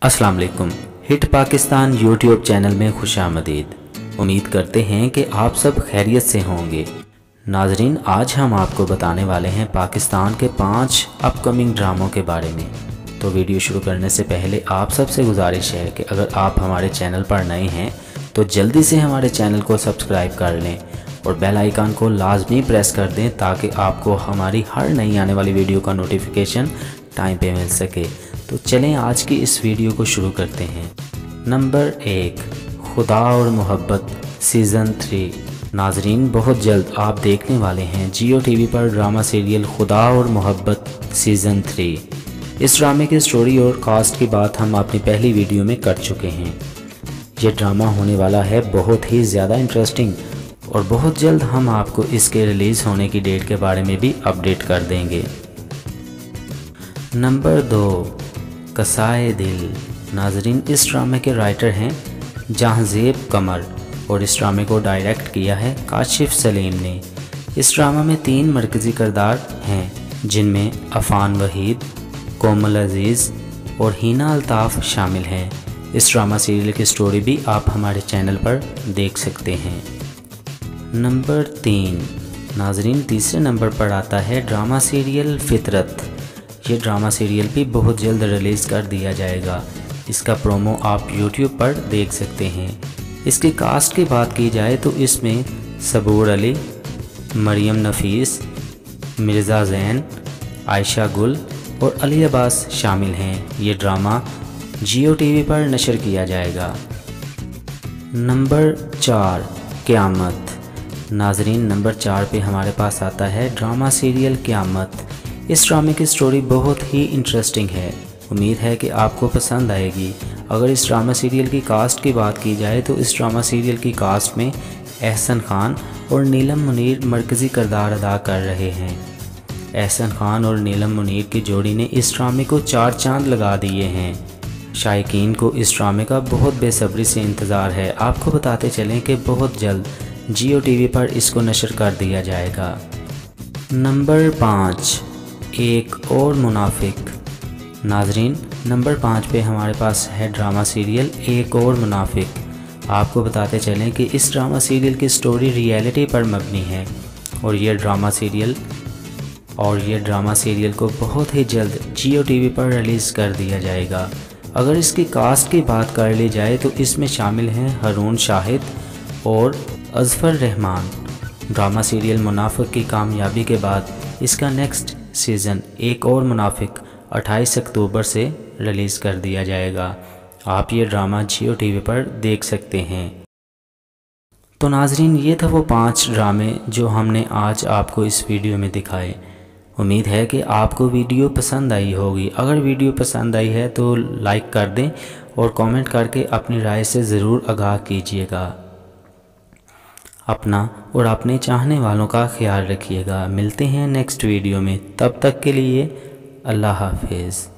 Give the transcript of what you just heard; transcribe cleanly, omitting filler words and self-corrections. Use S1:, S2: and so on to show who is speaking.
S1: अस्सलाम वालेकुम। Hit Pakistan YouTube channel में खुशामदीद। उम्मीद करते हैं कि आप सब खैरियत से होंगे। नाजरीन, आज हम आपको बताने वाले हैं पाकिस्तान के 5 अपकमिंग ड्रामों के बारे में। तो वीडियो शुरू करने से पहले आप सबसे गुजारिश है कि अगर आप हमारे चैनल पर नए हैं तो जल्दी से हमारे चैनल को सब्सक्राइब कर लें और बेल आइकन को लाजमी प्रेस कर दें ताकि आपको हमारी हर नई आने वाली वीडियो का नोटिफिकेशन टाइम पे मिल सके। तो चलें आज की इस वीडियो को शुरू करते हैं। नंबर 1, खुदा और मोहब्बत सीज़न 3। नाजरीन, बहुत जल्द आप देखने वाले हैं जियो टीवी पर ड्रामा सीरियल खुदा और मोहब्बत सीज़न 3। इस ड्रामे की स्टोरी और कास्ट की बात हम अपनी पहली वीडियो में कर चुके हैं। ये ड्रामा होने वाला है बहुत ही ज़्यादा इंटरेस्टिंग और बहुत जल्द हम आपको इसके रिलीज़ होने की डेट के बारे में भी अपडेट कर देंगे। नंबर 2, कसाए दिल। नाजरीन, इस ड्रामे के राइटर हैं जहांज़ेब कमर और इस ड्रामे को डायरेक्ट किया है काशिफ सलीम ने। इस ड्रामा में 3 मरकज़ी किरदार हैं जिनमें अफ़ान वहीद, कोमल अज़ीज़ और हिना अल्ताफ़ शामिल हैं। इस ड्रामा सीरियल की स्टोरी भी आप हमारे चैनल पर देख सकते हैं। नंबर 3, नाजरीन, तीसरे नंबर पर आता है ड्रामा सीरियल फितरत। ये ड्रामा सीरियल भी बहुत जल्द रिलीज़ कर दिया जाएगा। इसका प्रोमो आप YouTube पर देख सकते हैं। इसकी कास्ट की बात की जाए तो इसमें सबूर अली, मरियम नफीस, मिर्ज़ा ज़ैन, आयशा गुल और अली अब्बास शामिल हैं। ये ड्रामा जियो टीवी पर नशर किया जाएगा। नंबर 4, क़यामत। नाजरीन, नंबर 4 पे हमारे पास आता है ड्रामा सीरियल क़यामत। इस ड्रामे की स्टोरी बहुत ही इंटरेस्टिंग है। उम्मीद है कि आपको पसंद आएगी। अगर इस ड्रामा सीरियल की कास्ट की बात की जाए तो इस ड्रामा सीरियल की कास्ट में एहसन खान और नीलम मुनीर मरकज़ी किरदार अदा कर रहे हैं। एहसन खान और नीलम मुनीर की जोड़ी ने इस ड्रामे को 4 चांद लगा दिए हैं। शायकीन को इस ड्रामे का बहुत बेसब्री से इंतज़ार है। आपको बताते चलें कि बहुत जल्द जियो टीवी पर इसको नशर कर दिया जाएगा। नंबर 5, एक और मुनाफिक। नाजरीन, नंबर 5 पे हमारे पास है ड्रामा सीरियल एक और मुनाफिक। आपको बताते चलें कि इस ड्रामा सीरियल की स्टोरी रियलिटी पर मबनी है और ये ड्रामा सीरियल को बहुत ही जल्द जियो टीवी पर रिलीज़ कर दिया जाएगा। अगर इसकी कास्ट की बात कर ली जाए तो इसमें शामिल हैं हारून शाहिद और अज़फ़र रहमान। ड्रामा सीरियल मुनाफिक की कामयाबी के बाद इसका नेक्स्ट सीज़न एक और मुनाफिक 28 अक्टूबर से रिलीज़ कर दिया जाएगा। आप ये ड्रामा जियो टीवी पर देख सकते हैं। तो नाजरीन, ये था वो 5 ड्रामे जो हमने आज आपको इस वीडियो में दिखाए। उम्मीद है कि आपको वीडियो पसंद आई होगी। अगर वीडियो पसंद आई है तो लाइक कर दें और कमेंट करके अपनी राय से ज़रूर आगाह कीजिएगा। अपना और अपने चाहने वालों का ख्याल रखिएगा। मिलते हैं नेक्स्ट वीडियो में, तब तक के लिए अल्लाह हाफिज़।